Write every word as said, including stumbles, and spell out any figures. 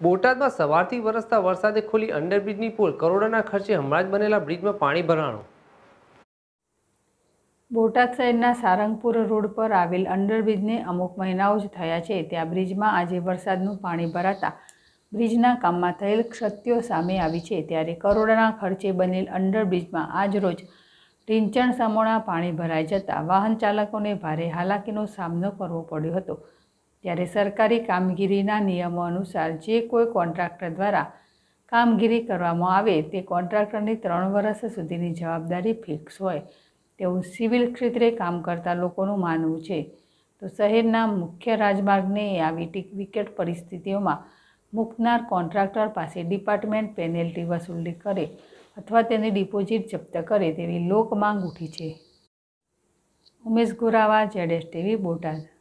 બોટાદમાં સવારથી વરસતા વરસાદે ખોલી અંડરબ્રિજની પોલ, કરોડોના ખર્ચે હમણાં જ બનેલા બ્રિજમાં પાણી ભરાણું। બોટાદ શહેરના સારંગપુર રોડ પર આવેલ અંડરબ્રિજને અમુક મહિનાઓ જ થયા છે, ત્યાં બ્રિજમાં આજે વરસાદનું પાણી ભરાતા બ્રિજના કામમાં થયેલ ક્ષતિઓ સામે આવી છે। ત્યારે કરોડોના ખર્ચે બનેલ અંડરબ્રિજમાં આજ રોજ ઢીંચણ સમોણા પાણી ભરાઈ જતા વાહન ચાલકોને ભારે હાલાકીનો સામનો કરવો પડ્યો હતો। ત્યારે સરકારી કામગીરીના નિયમો અનુસાર જે કોઈ કોન્ટ્રાક્ટર દ્વારા કામગીરી કરવામાં આવે તે કોન્ટ્રાક્ટરની ત્રણ વર્ષ સુધીની જવાબદારી ફિક્સ હોય તેવું સિવિલ ક્ષેત્રે કામ કરતા લોકોનું માનવું છે। તો શહેરના મુખ્ય રાજમાર્ગને આવી વિકટ પરિસ્થિતિઓમાં મૂકનાર કોન્ટ્રાક્ટર પાસે ડિપાર્ટમેન્ટ પેનલ્ટી વસૂલી કરે અથવા તેની ડિપોઝિટ જપ્ત કરે તેવી લોક માંગ ઉઠી છે। ઉમેશ ગોરાવા, જેડેશ ટીવી, બોટાદ।